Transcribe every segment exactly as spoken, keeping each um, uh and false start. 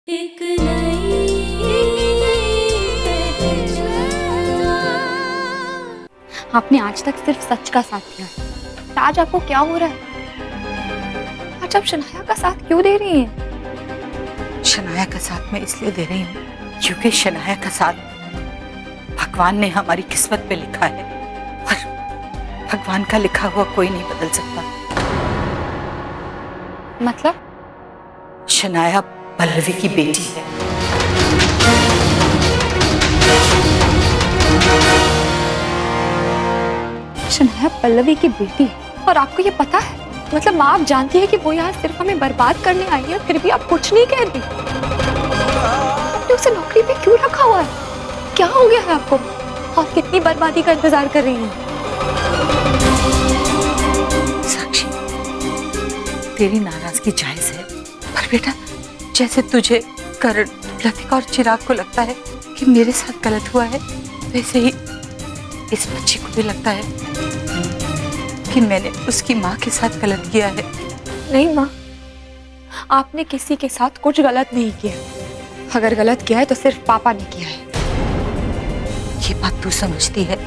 एक नई पहचान। आपने आज तक सिर्फ सच का साथ दिया है, आज आपको क्या हो रहा है? आज आप शनाया का साथ क्यों दे रही हैं? शनाया का साथ मैं इसलिए दे रही हूँ क्योंकि शनाया का साथ भगवान ने हमारी किस्मत पे लिखा है और भगवान का लिखा हुआ कोई नहीं बदल सकता। मतलब? शनाया पल्लवी की बेटी है। शनाया पल्लवी की बेटी है और आपको ये पता है? मतलब माँ आप जानती है कि वो यहाँ सिर्फ हमें बर्बाद करने आई है, फिर भी आप कुछ नहीं कह रही। आपने उसे नौकरी पे क्यों रखा हुआ है? क्या हो गया है आपको? और कितनी बर्बादी का इंतजार कर रही हैं? साक्षी, तेरी नाराजगी जायज है, पर बेटा जैसे तुझे करण, लतिका और चिराग को लगता है कि मेरे साथ गलत हुआ है, वैसे ही इस बच्ची को भी लगता है कि मैंने उसकी माँ के साथ गलत किया है। नहीं माँ, आपने किसी के साथ कुछ गलत नहीं किया। अगर गलत किया है तो सिर्फ पापा ने किया है। ये बात तू समझती है?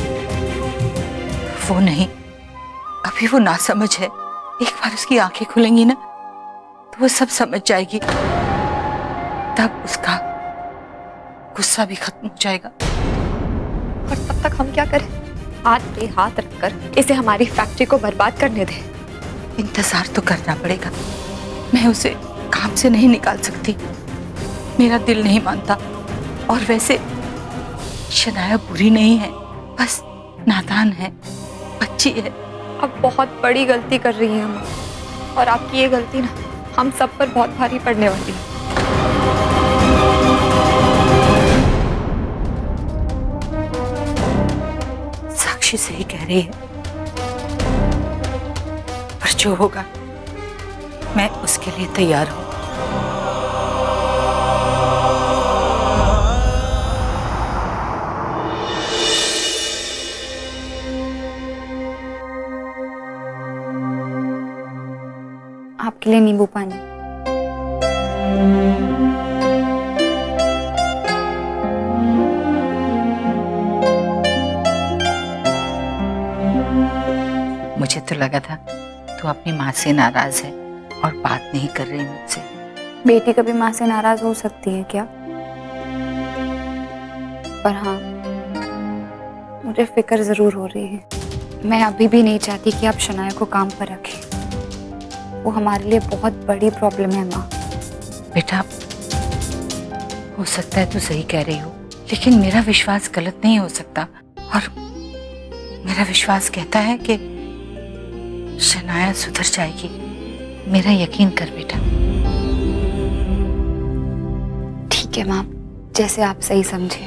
वो नहीं, अभी वो ना समझ है। एक बार उसकी आंखें खुलेंगी ना तो वो सब समझ जाएगी, तब उसका गुस्सा भी खत्म हो जाएगा। और तब तक हम क्या करें? हाथ पे हाथ रखकर इसे हमारी फैक्ट्री को बर्बाद करने दें? इंतजार तो करना पड़ेगा। मैं उसे काम से नहीं निकाल सकती, मेरा दिल नहीं मानता। और वैसे शनाया बुरी नहीं है, बस नादान है, बच्ची है। अब बहुत बड़ी गलती कर रही है हम, और आपकी ये गलती ना हम सब पर बहुत भारी पड़ने वाली है। साक्षी सही कह रही है, पर जो होगा मैं उसके लिए तैयार हूं। आपके लिए नींबू पानी। मुझे तो लगा था तू अपनी माँ से नाराज है और बात नहीं कर रही मुझसे। बेटी कभी माँ से नाराज हो सकती है क्या? पर हाँ, मुझे फिक्र जरूर हो रही है। मैं अभी भी नहीं चाहती कि आप शनाया को काम पर रखें। वो हमारे लिए बहुत बड़ी प्रॉब्लम है माँ। बेटा, हो सकता है तू सही कह रही हो, लेकिन मेरा विश्वास गलत नहीं हो सकता। और मेरा विश्वास कहता है कि शनाया सुधर जाएगी। मेरा यकीन कर बेटा। ठीक है माँ, जैसे आप सही समझे।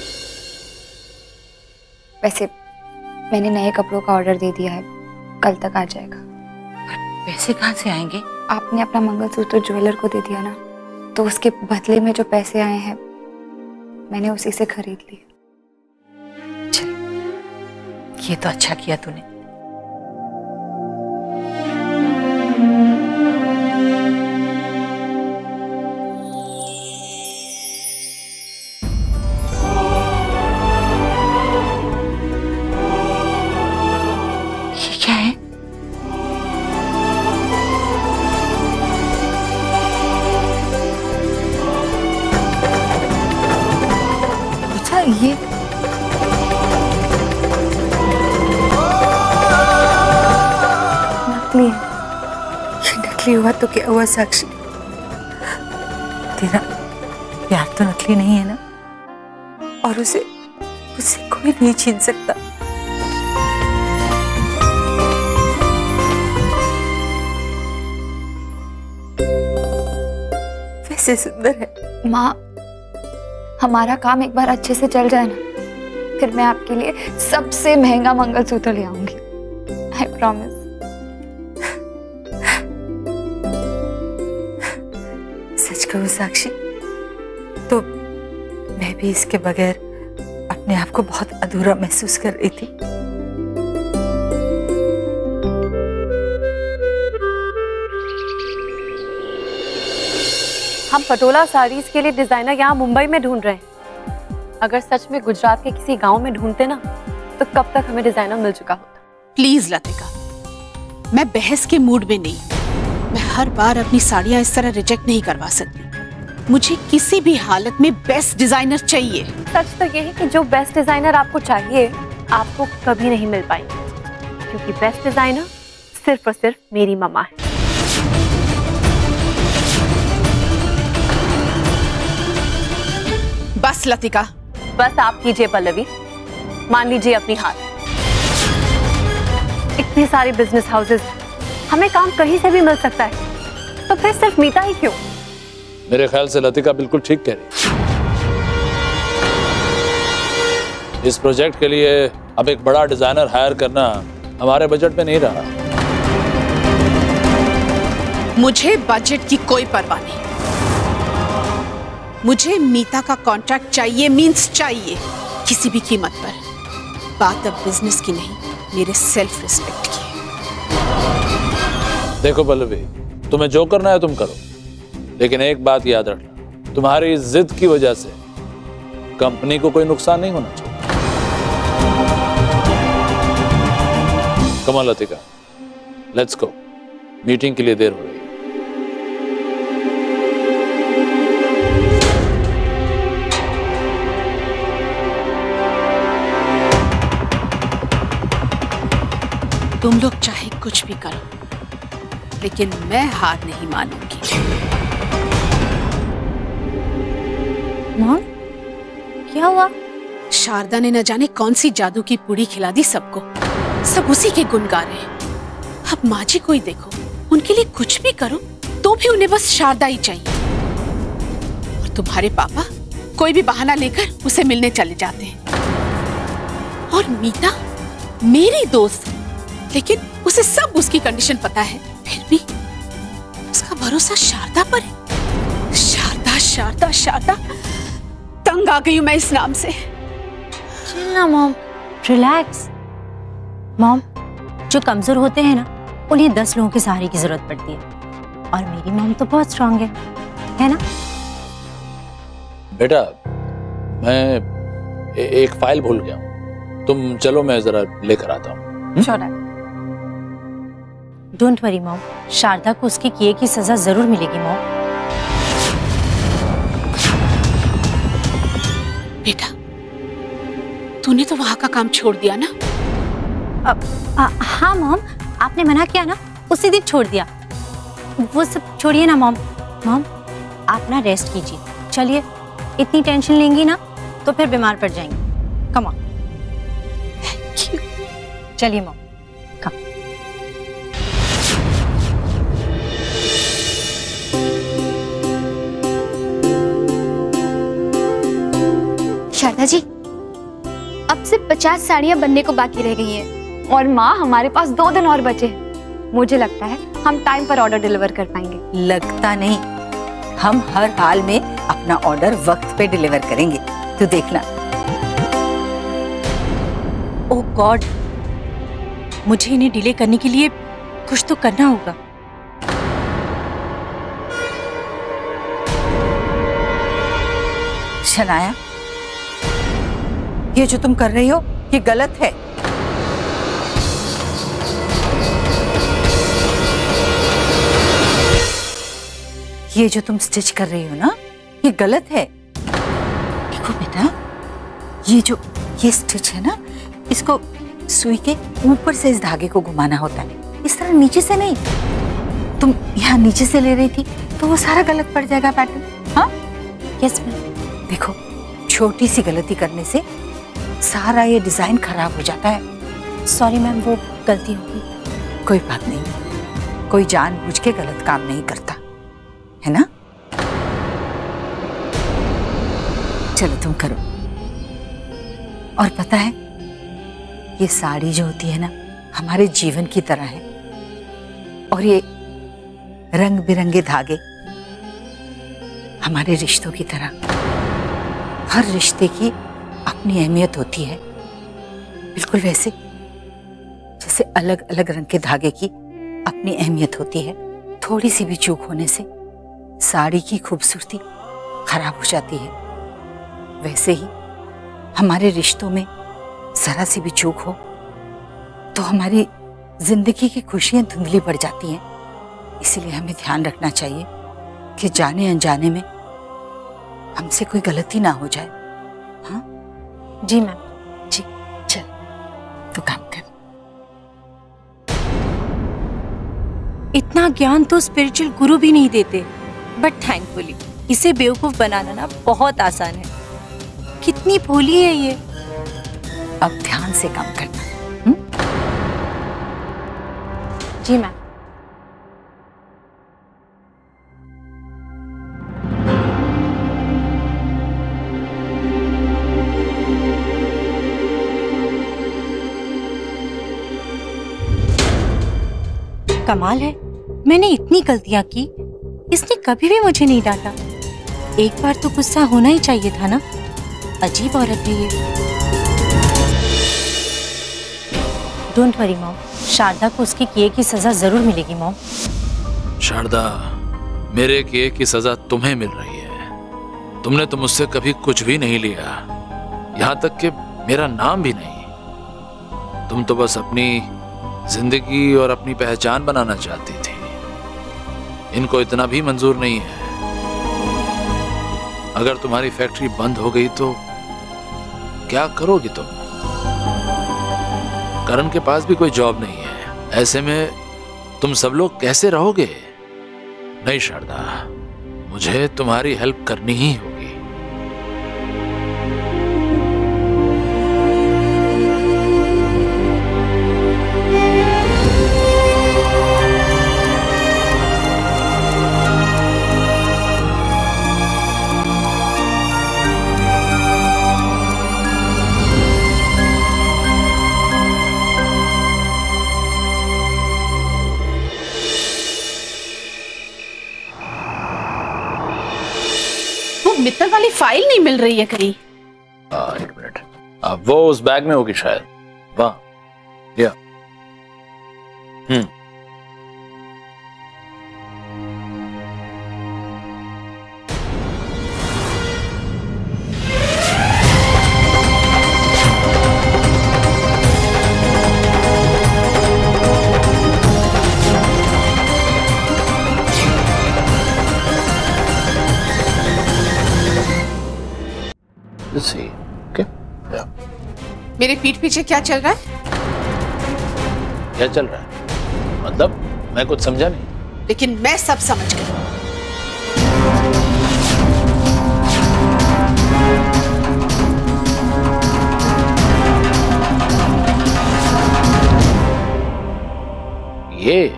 वैसे मैंने नए कपड़ों का ऑर्डर दे दिया है, कल तक आ जाएगा। पैसे कहाँ से आएंगे? आपने अपना मंगलसूत्र ज्वेलर को दे दिया ना, तो उसके बदले में जो पैसे आए हैं मैंने उसी से खरीद लिए। चल, ये तो अच्छा किया तूने। ये क्या है? ये नकली है। ये नकली हुआ तो क्या हुआ साक्षी? तेरा प्यार तो नकली नहीं है ना, और उसे उससे कोई नहीं छीन सकता। वैसे सुंदर है। माँ, हमारा काम एक बार अच्छे से चल जाए ना, फिर मैं आपके लिए सबसे महंगा मंगलसूत्र ले आऊंगी। I promise. सच कहूं साक्षी, तो मैं भी इसके बगैर अपने आप को बहुत अधूरा महसूस कर रही थी। हम पटोला साड़ीज के लिए डिजाइनर यहाँ मुंबई में ढूंढ रहे हैं। अगर सच में गुजरात के किसी गांव में ढूंढते ना तो कब तक हमें डिजाइनर मिल चुका होता। प्लीज लतिका, मैं बहस के मूड में नहीं। मैं हर बार अपनी साड़ियां इस तरह रिजेक्ट नहीं करवा सकती। मुझे किसी भी हालत में बेस्ट डिजाइनर चाहिए। सच तो ये है कि जो बेस्ट डिजाइनर आपको चाहिए आपको कभी नहीं मिल पाएंगे, क्योंकि बेस्ट डिजाइनर सिर्फ और सिर्फ मेरी मम्मा है। बस लतिका, बस आप कीजिए पल्लवी, मान लीजिए अपनी हार। इतने सारे बिजनेस हाउसेस, हमें काम कहीं से भी मिल सकता है, तो फिर सिर्फ मीता ही क्यों? मेरे ख्याल से लतिका बिल्कुल ठीक कह रही है। इस प्रोजेक्ट के लिए अब एक बड़ा डिजाइनर हायर करना हमारे बजट में नहीं रहा। मुझे बजट की कोई परवाह नहीं। मुझे मीता का कॉन्ट्रैक्ट चाहिए, मींस चाहिए, किसी भी कीमत पर। बात अब बिजनेस की नहीं, मेरे सेल्फ रिस्पेक्ट की है। देखो पल्लवी, तुम्हें जो करना है तुम करो, लेकिन एक बात याद रखना, तुम्हारी जिद की वजह से कंपनी को कोई नुकसान नहीं होना चाहिए। Come on Latika, let's go, meeting के लिए देर हो रही है। तुम लोग चाहे कुछ भी करो, लेकिन मैं हार नहीं मानूंगी। मॉम, क्या हुआ? शारदा ने न जाने कौन सी जादू की पूड़ी खिला दी सबको। सब उसी के गुण गा रहे हैं। अब माँ जी को ही देखो, उनके लिए कुछ भी करो तो भी उन्हें बस शारदा ही चाहिए। और तुम्हारे पापा कोई भी बहाना लेकर उसे मिलने चले जाते हैं। और मीता मेरी दोस्त, लेकिन उसे सब उसकी कंडीशन पता है, फिर भी उसका भरोसा शारदा पर है। शारदा शारदा शारदा, तंग आ गई हूं मैं इस नाम से। चिल ना मॉम, रिलैक्स। मॉम, जो कमजोर होते हैं ना, उन्हें दस लोगों के सहारे की जरूरत पड़ती है, और मेरी मॉम तो बहुत स्ट्रांग है, है ना? बेटा, मैं ए, एक फाइल भूल गया हूँ, तुम चलो मैं जरा लेकर आता हूँ। डोंट वरी मॉम, शारदा को उसके किए की सजा जरूर मिलेगी मॉम। बेटा, तूने तो वहां का काम छोड़ दिया ना? अब आ, हाँ मॉम, आपने मना किया ना, उसी दिन छोड़ दिया। वो सब छोड़िए ना मॉम। मॉम, आप ना रेस्ट कीजिए। चलिए, इतनी टेंशन लेंगी ना तो फिर बीमार पड़ जाएंगी। कम ऑन, चलिए मॉम, कम। शारदा जी, अब सिर्फ पचास साड़ियां बनने को बाकी रह गई हैं, और माँ हमारे पास दो दिन और बचे हैं। मुझे लगता है हम टाइम पर ऑर्डर डिलीवर कर पाएंगे। लगता नहीं, हम हर हाल में अपना ऑर्डर वक्त पे डिलीवर करेंगे, तू देखना। ओह गॉड, मुझे इन्हें डिले करने के लिए कुछ तो करना होगा। शनाया, ये जो तुम कर रही हो ये गलत है। ये जो तुम स्टिच कर रही हो ना, ये गलत है। देखो बेटा, ये जो ये स्टिच है ना, इसको सुई के ऊपर से इस धागे को घुमाना होता है, इस तरह नीचे से नहीं। तुम यहाँ नीचे से ले रही थी तो वो सारा गलत पड़ जाएगा पैटर्न। हाँ यस मैम। देखो, छोटी सी गलती करने से सारा ये डिजाइन खराब हो जाता है। सॉरी मैम, वो गलती हो गई। कोई बात नहीं, कोई जानबूझ के गलत काम नहीं करता, है ना? चलो तुम करो। और पता है, ये साड़ी जो होती है ना, हमारे जीवन की तरह है, और ये रंग बिरंगे धागे हमारे रिश्तों की तरह। हर रिश्ते की अपनी अहमियत होती है, बिल्कुल वैसे जैसे अलग अलग रंग के धागे की अपनी अहमियत होती है। थोड़ी सी भी चूक होने से साड़ी की खूबसूरती खराब हो जाती है, वैसे ही हमारे रिश्तों में जरा सी भी चूक हो तो हमारी जिंदगी की खुशियां धुंधली पड़ जाती हैं। इसीलिए हमें ध्यान रखना चाहिए कि जाने अनजाने में हमसे कोई गलती ना हो जाए। हाँ जी मैम। जी चल तो काम कर। इतना ज्ञान तो स्पिरिचुअल गुरु भी नहीं देते, बट थैंकफुली इसे बेवकूफ बनाना ना बहुत आसान है। कितनी भोली है ये। अब ध्यान से काम करना। हुँ? जी मैम। कमाल है, मैंने इतनी गलतियां की, इसने कभी भी मुझे नहीं डांटा। एक बार तो गुस्सा होना ही चाहिए था ना। अजीब औरत है ये। डोंट वरी मॉम, शारदा को उसके किए की सजा जरूर मिलेगी मॉम। शारदा, मेरे किए की सजा तुम्हें मिल रही है। तुमने तो मुझसे कभी कुछ भी नहीं लिया, यहाँ तक कि मेरा नाम भी नहीं। तुम तो बस अपनी जिंदगी और अपनी पहचान बनाना चाहती थी। इनको इतना भी मंजूर नहीं है। अगर तुम्हारी फैक्ट्री बंद हो गई तो क्या करोगी तुम? करण के पास भी कोई जॉब नहीं है। ऐसे में तुम सब लोग कैसे रहोगे? नहीं शारदा, मुझे तुम्हारी हेल्प करनी ही होगी। मित्तल वाली फाइल नहीं मिल रही है कहीं। आ, एक मिनट, अब वो उस बैग में होगी शायद। वाह, या हम्म See. Okay. Yeah. मेरे पीठ पीछे क्या चल रहा है? क्या चल रहा है? मतलब मैं कुछ समझा नहीं। लेकिन मैं सब समझ गई। ये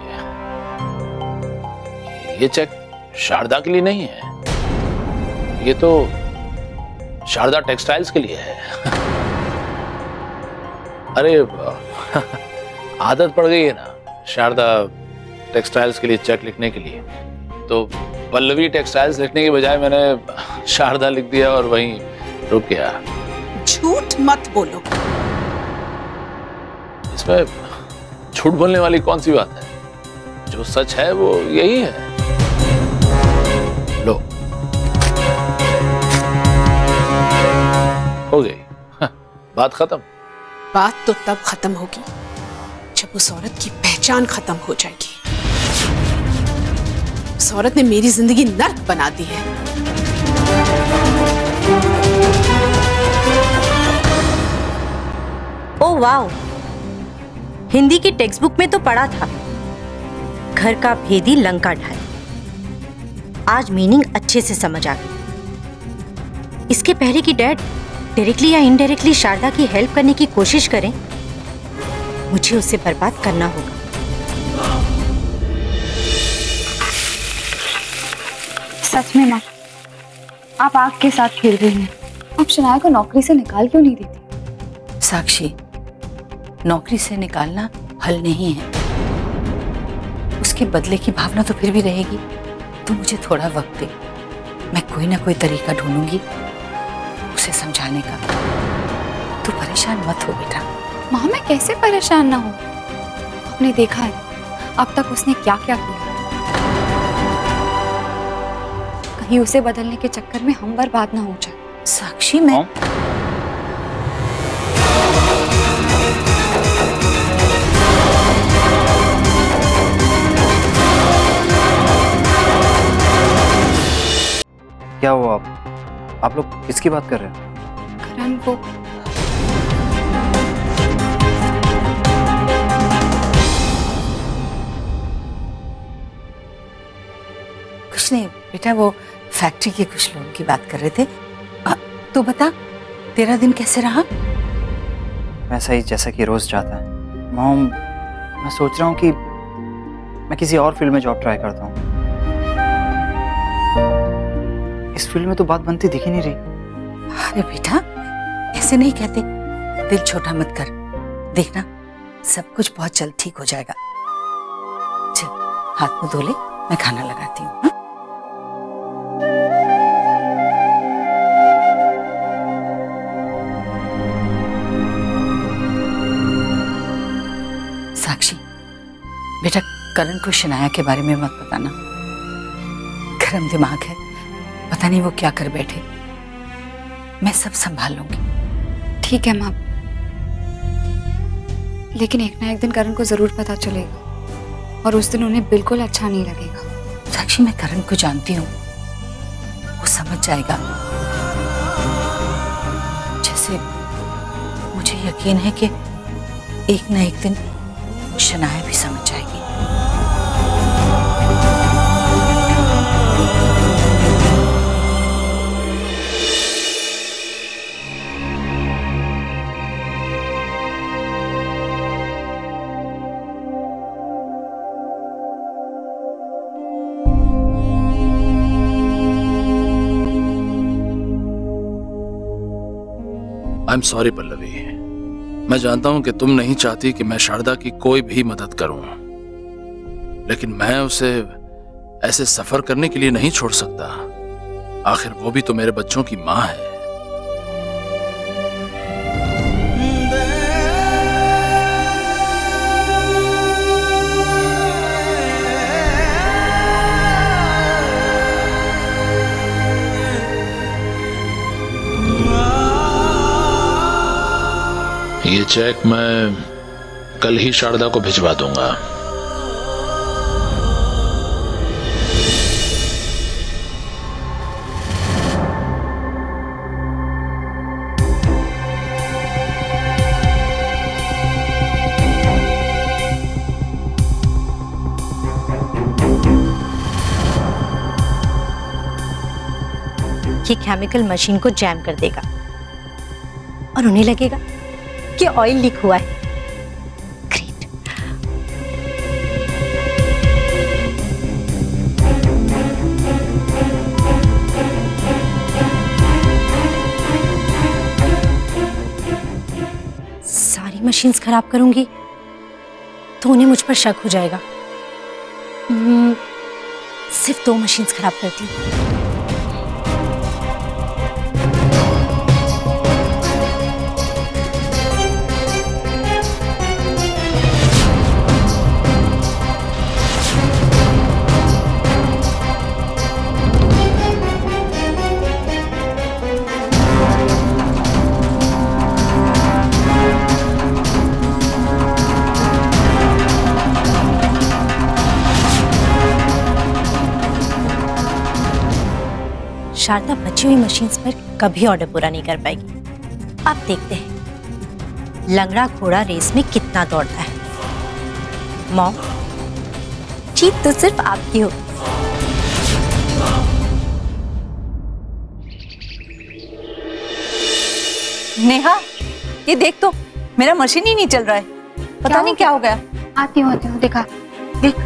ये चेक शारदा के लिए नहीं है, ये तो शारदा टेक्सटाइल्स के लिए है। अरे आदत पड़ गई है ना शारदा टेक्सटाइल्स के लिए चेक लिखने के लिए, तो पल्लवी टेक्सटाइल्स लिखने की बजाय मैंने शारदा लिख दिया और वहीं रुक गया। झूठ मत बोलो। इसमें झूठ बोलने वाली कौन सी बात है? जो सच है वो यही है। लो, हो गई बात खत्म। बात तो तब खत्म होगी जब उस औरत की पहचान खत्म हो जाएगी। उस औरत ने मेरी जिंदगी नर्क बना दी है। ओह वाओ, हिंदी की टेक्स्ट बुक में तो पढ़ा था, घर का भेदी लंका ढाए। आज मीनिंग अच्छे से समझ आ गई। इसके पहले कि डैड डायरेक्टली या इनडायरेक्टली शारदा की हेल्प करने की कोशिश करें, मुझे उसे बर्बाद करना होगा। सच में माँ, आप आग के साथ खेल रही हैं। आप शनाया को नौकरी से निकाल क्यों नहीं देती? साक्षी, नौकरी से निकालना हल नहीं है। उसके बदले की भावना तो फिर भी रहेगी। तो मुझे थोड़ा वक्त दे, मैं कोई ना कोई तरीका ढूंढूंगी उसे समझाने का। तू परेशान मत हो बेटा। माँ, मैं कैसे परेशान ना हूँ? आपने देखा है अब तक उसने क्या क्या किया। कहीं उसे बदलने के चक्कर में हम बर्बाद ना हो जाए। साक्षी, मैं क्या हुआ? आप आप लोग किसकी बात कर रहे हैं? करण, वो कुछ नहीं बेटा, वो फैक्ट्री के कुछ लोगों की बात कर रहे थे। आ, तो बता, तेरा दिन कैसे रहा? वैसा ही जैसा कि रोज जाता है। मॉम, मैं सोच रहा हूँ कि मैं किसी और फील्ड में जॉब ट्राई करता हूँ। इस फील्ड में तो बात बनती दिख ही नहीं रही। अरे बेटा, ऐसे नहीं कहते, दिल छोटा मत कर। देखना, सब कुछ बहुत जल्द ठीक हो जाएगा। चल, हाथ मुंह धो ले, मैं खाना लगाती हूँ। साक्षी बेटा, करण को शनाया के बारे में मत बताना। गरम दिमाग है, पता नहीं वो क्या कर बैठे। मैं सब संभाल लूंगी। ठीक है माँ, लेकिन एक ना एक दिन करण को जरूर पता चलेगा और उस दिन उन्हें बिल्कुल अच्छा नहीं लगेगा। साक्षी, मैं करण को जानती हूँ, वो समझ जाएगा। जैसे मुझे यकीन है कि एक ना एक दिन शनाया भी समझ जाएगी। आई एम सॉरी पल्लवी, मैं जानता हूं कि तुम नहीं चाहती कि मैं शारदा की कोई भी मदद करूं, लेकिन मैं उसे ऐसे सफर करने के लिए नहीं छोड़ सकता। आखिर वो भी तो मेरे बच्चों की मां है। ये चेक मैं कल ही शारदा को भिजवा दूंगा। ये केमिकल मशीन को जैम कर देगा और उन्हें लगेगा कि ऑयल लीक हुआ है। ग्रेट। सारी मशीन्स खराब करूंगी तो उन्हें मुझ पर शक हो जाएगा। hmm, सिर्फ दो मशीन्स खराब करती हूँ। शारदा बची हुई मशीन्स पर कभी ऑर्डर पूरा नहीं कर पाएगी। अब देखते हैं लंगड़ा घोड़ा रेस में कितना दौड़ता है। मॉम, जीत तो सिर्फ आपकी हो। नेहा, ये देख तो, मेरा मशीन ही नहीं चल रहा है। पता क्या नहीं क्या हो गया। आती हूँ आती हूँ, देखा देख,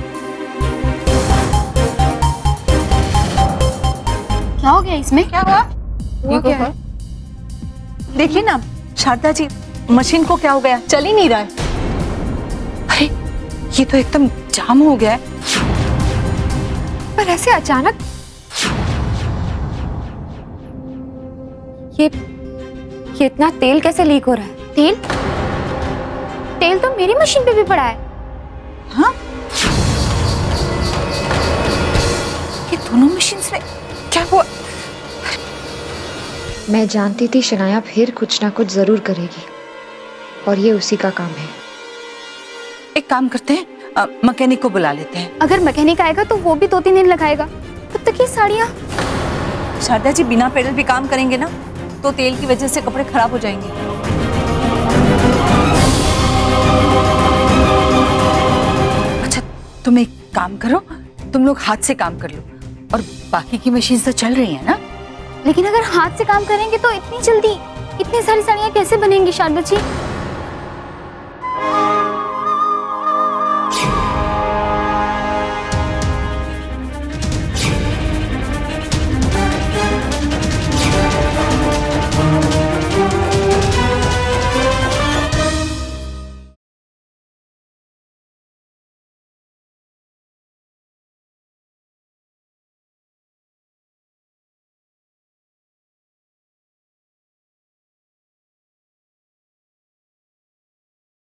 क्या हो गया इसमें? क्या हुआ? ये क्या है? देखिए ना शारदा जी, मशीन को क्या हो गया, चल ही नहीं रहा है। अरे ये तो एकदम जाम हो गया है। पर ऐसे अचानक ये ये इतना तेल कैसे लीक हो रहा है? तेल तेल तो मेरी मशीन पे भी पड़ा है। हाँ, ये दोनों मशीन्स में क्या हुआ? मैं जानती थी शनाया फिर कुछ ना कुछ जरूर करेगी और ये उसी का काम है। एक काम करते हैं, मैकेनिक को बुला लेते हैं। अगर मैकेनिक आएगा तो वो भी दो तीन दिन लगाएगा, तब तक ये साड़ियाँ। शारदा जी बिना पेडल भी काम करेंगे ना तो तेल की वजह से कपड़े खराब हो जाएंगे। अच्छा तुम एक काम करो, तुम लोग हाथ से काम कर लो और बाकी की मशीन तो चल रही है ना। लेकिन अगर हाथ से काम करेंगे तो इतनी जल्दी इतनी सारी साड़ियाँ कैसे बनेंगी शारदा जी?